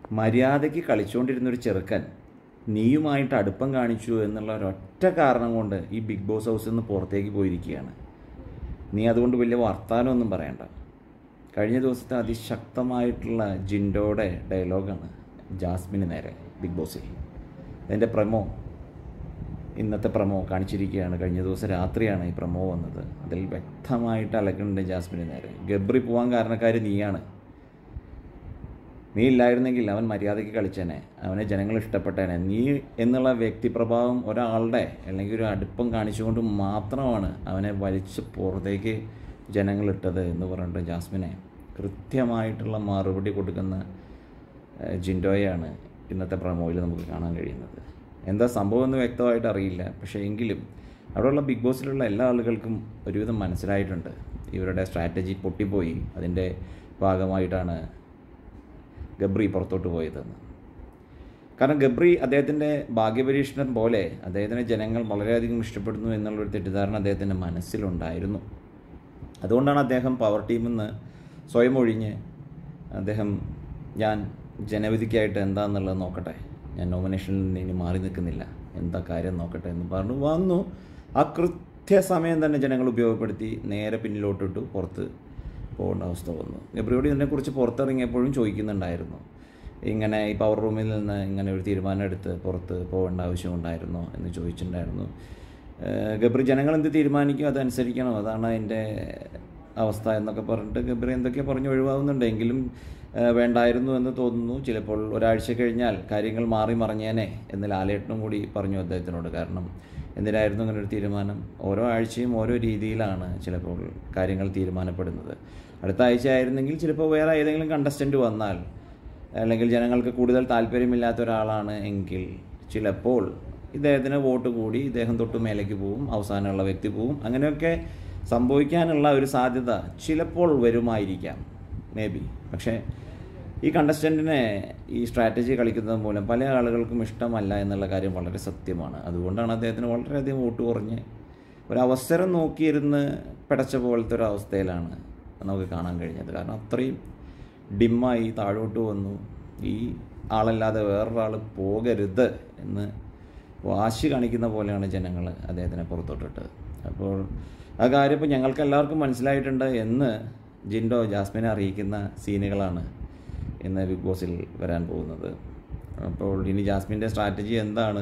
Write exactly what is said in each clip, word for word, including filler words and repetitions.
മര്യാദയ്ക്ക് കളിച്ചുകൊണ്ടിരുന്നൊരു ചെറുക്കൻ നീയുമായിട്ട് അടുപ്പം കാണിച്ചു എന്നുള്ള ഒരൊറ്റ കാരണം കൊണ്ട് ഈ ബിഗ് ബോസ് ഹൗസിൽ നിന്ന് പുറത്തേക്ക് പോയിരിക്കുകയാണ്. നീ അതുകൊണ്ട് വലിയ വർത്താനമൊന്നും പറയണ്ട. കഴിഞ്ഞ ദിവസത്തെ അതിശക്തമായിട്ടുള്ള ജിൻഡോയുടെ ഡയലോഗാണ് ജാസ്മിന് നേരെ ബിഗ് ബോസിൽ. അതിൻ്റെ പ്രമോ, ഇന്നത്തെ പ്രമോ കാണിച്ചിരിക്കുകയാണ്. കഴിഞ്ഞ ദിവസം രാത്രിയാണ് ഈ പ്രമോ വന്നത്. അതിൽ വ്യക്തമായിട്ട് അലക്കുന്നുണ്ട് ജാസ്മിന് നേരെ. ഗബ്രി പോകാൻ കാരണക്കാർ നീയാണ്. നീ ഇല്ലായിരുന്നെങ്കിൽ അവൻ മര്യാദയ്ക്ക് കളിച്ചേനെ, അവനെ ജനങ്ങൾ ഇഷ്ടപ്പെട്ടേനെ. നീ എന്നുള്ള വ്യക്തിപ്രഭാവം ഒരാളുടെ അല്ലെങ്കിൽ ഒരു അടുപ്പം കാണിച്ചുകൊണ്ട് മാത്രമാണ് അവനെ വലിച്ച് പുറത്തേക്ക് ജനങ്ങളിട്ടത് എന്ന് പറഞ്ഞിട്ട് ജാസ്മിനെ കൃത്യമായിട്ടുള്ള മറുപടി കൊടുക്കുന്ന ജിൻഡോയാണ് ഇന്നത്തെ പ്രമോയിൽ നമുക്ക് കാണാൻ കഴിയുന്നത്. എന്താ സംഭവം എന്ന് വ്യക്തമായിട്ട് അറിയില്ല. പക്ഷേ എങ്കിലും അവിടെയുള്ള ബിഗ് ബോസിലുള്ള എല്ലാ ആളുകൾക്കും ഒരുവിധം മനസ്സിലായിട്ടുണ്ട് ഇവരുടെ സ്ട്രാറ്റജി പൊട്ടിപ്പോയി. അതിൻ്റെ ഭാഗമായിട്ടാണ് ഗബ്രി പുറത്തോട്ട് പോയതെന്ന്. കാരണം ഗബ്രി അദ്ദേഹത്തിൻ്റെ ഭാഗ്യപരീക്ഷണം പോലെ അദ്ദേഹത്തിനെ ജനങ്ങൾ വളരെയധികം ഇഷ്ടപ്പെടുന്നു എന്നുള്ളൊരു തെറ്റിദ്ധാരണ അദ്ദേഹത്തിൻ്റെ മനസ്സിലുണ്ടായിരുന്നു. അതുകൊണ്ടാണ് അദ്ദേഹം പവർ ടീമിൽ നിന്ന് സ്വയം ഒഴിഞ്ഞ് അദ്ദേഹം ഞാൻ ജനവിധിക്കായിട്ട് എന്താണെന്നുള്ളത് നോക്കട്ടെ, ഞാൻ നോമിനേഷനിൽ നിന്ന് ഇനി മാറി നിൽക്കുന്നില്ല, എന്താ കാര്യം നോക്കട്ടെ എന്ന് പറഞ്ഞു വന്നു. ആ കൃത്യസമയം തന്നെ ജനങ്ങൾ ഉപയോഗപ്പെടുത്തി നേരെ പിന്നിലോട്ടിട്ടു പുറത്ത് പോകേണ്ട അവസ്ഥ വന്നു. ഗബ്രിയോട് ഇതിനെക്കുറിച്ച് പുറത്തിറങ്ങിയപ്പോഴും ചോദിക്കുന്നുണ്ടായിരുന്നു, ഇങ്ങനെ ഈ പവർ റൂമിൽ നിന്ന് ഇങ്ങനെ ഒരു തീരുമാനം എടുത്ത് പുറത്ത് പോകേണ്ട ആവശ്യമുണ്ടായിരുന്നോ എന്ന് ചോദിച്ചിട്ടുണ്ടായിരുന്നു. ഗബ്രി ജനങ്ങൾ എന്ത് തീരുമാനിക്കും അതനുസരിക്കണം, അതാണ് അതിൻ്റെ അവസ്ഥ എന്നൊക്കെ പറഞ്ഞിട്ട് ഗബ്രി എന്തൊക്കെ പറഞ്ഞ് ഒഴിവാകുന്നുണ്ടെങ്കിലും വേണ്ടായിരുന്നു എന്ന് തോന്നുന്നു. ചിലപ്പോൾ ഒരാഴ്ച കഴിഞ്ഞാൽ കാര്യങ്ങൾ മാറി മറിഞ്ഞേനെ എന്ന് ലാലേട്ടനും കൂടി പറഞ്ഞു അദ്ദേഹത്തിനോട്. കാരണം എന്തിനായിരുന്നു അങ്ങനെ ഒരു തീരുമാനം? ഓരോ ആഴ്ചയും ഓരോ രീതിയിലാണ് ചിലപ്പോൾ കാര്യങ്ങൾ തീരുമാനപ്പെടുന്നത്. അടുത്ത ആഴ്ച ആയിരുന്നെങ്കിൽ ചിലപ്പോൾ വേറെ ഏതെങ്കിലും കണ്ടസ്റ്റൻ്റ് വന്നാൽ, അല്ലെങ്കിൽ ജനങ്ങൾക്ക് കൂടുതൽ താല്പര്യമില്ലാത്ത ഒരാളാണ് എങ്കിൽ ചിലപ്പോൾ ഇദ്ദേഹത്തിന് വോട്ട് കൂടി ഇദ്ദേഹം തൊട്ട് മേലേക്ക് പോവും, അവസാനമുള്ള വ്യക്തി പോവും. അങ്ങനെയൊക്കെ സംഭവിക്കാനുള്ള ഒരു സാധ്യത ചിലപ്പോൾ വരുമായിരിക്കാം, മേ ബി. പക്ഷേ ഈ കണ്ടസ്റ്റൻറ്റിനെ ഈ സ്ട്രാറ്റജി കളിക്കുന്നത് മൂലം പല ആളുകൾക്കും ഇഷ്ടമല്ല എന്നുള്ള കാര്യം വളരെ സത്യമാണ്. അതുകൊണ്ടാണ് അദ്ദേഹത്തിന് വളരെയധികം വോട്ട് കുറഞ്ഞ് ഒരവസരം നോക്കിയിരുന്ന് പിടച്ച പോലത്തെ ഒരു അവസ്ഥയിലാണ് നമുക്ക് കാണാൻ കഴിഞ്ഞത്. കാരണം അത്രയും ഡിമ്മായി താഴോട്ട് വന്നു. ഈ ആളല്ലാതെ വേറൊരാൾ പോകരുത് എന്ന് വാശി കാണിക്കുന്ന പോലെയാണ് ജനങ്ങൾ അദ്ദേഹത്തിനെ പുറത്തോട്ടിട്ടത്. അപ്പോൾ ആ കാര്യം ഇപ്പോൾ ഞങ്ങൾക്ക് എല്ലാവർക്കും മനസ്സിലായിട്ടുണ്ട് എന്ന് ജിൻഡോ ജാസ്മിനെ അറിയിക്കുന്ന സീനുകളാണ് ഇന്ന് ബിഗ് ബോസിൽ വരാൻ പോകുന്നത്. അപ്പോൾ ഇനി ജാസ്മിൻ്റെ സ്ട്രാറ്റജി എന്താണ്,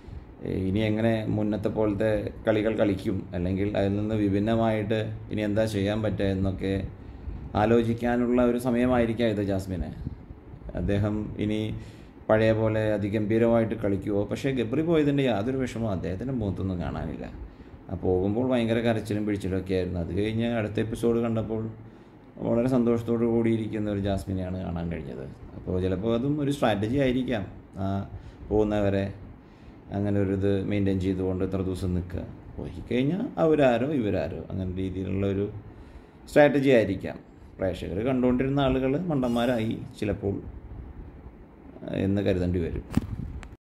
ഇനി എങ്ങനെ മുന്നത്തെ പോലത്തെ കളികൾ കളിക്കും, അല്ലെങ്കിൽ അതിൽ നിന്ന് വിഭിന്നമായിട്ട് ഇനി എന്താ ചെയ്യാൻ പറ്റുക എന്നൊക്കെ ആലോചിക്കാനുള്ള ഒരു സമയമായിരിക്കാം ഇത് ജാസ്മിന്. അദ്ദേഹം ഇനി പഴയ പോലെ അതിഗംഭീരമായിട്ട് കളിക്കുമോ? പക്ഷേ ഗബ്രി പോയതിൻ്റെ യാതൊരു വിഷമവും അദ്ദേഹത്തിൻ്റെ മുഖത്തൊന്നും കാണാനില്ല. ആ പോകുമ്പോൾ ഭയങ്കര കരച്ചിലും പിടിച്ചിലും ഒക്കെ ആയിരുന്നു. അത് കഴിഞ്ഞ് അടുത്ത എപ്പിസോഡ് കണ്ടപ്പോൾ വളരെ സന്തോഷത്തോടു കൂടിയിരിക്കുന്ന ഒരു ജാസ്മിനെയാണ് കാണാൻ കഴിഞ്ഞത്. അപ്പോൾ ചിലപ്പോൾ അതും ഒരു സ്ട്രാറ്റജി ആയിരിക്കാം, ആ പോകുന്നവരെ അങ്ങനെ ഒരു ഇത് മെയിൻറ്റെയിൻ ചെയ്തുകൊണ്ട് എത്ര ദിവസം നിൽക്കുക, പോയിക്കഴിഞ്ഞാൽ അവരാരോ ഇവരാരോ അങ്ങനെ രീതിയിലുള്ളൊരു സ്ട്രാറ്റജി ആയിരിക്കാം. പ്രേക്ഷകർ കണ്ടുകൊണ്ടിരുന്ന ആളുകൾ മണ്ടന്മാരായി ചിലപ്പോൾ എന്ന് കരുതേണ്ടി വരും.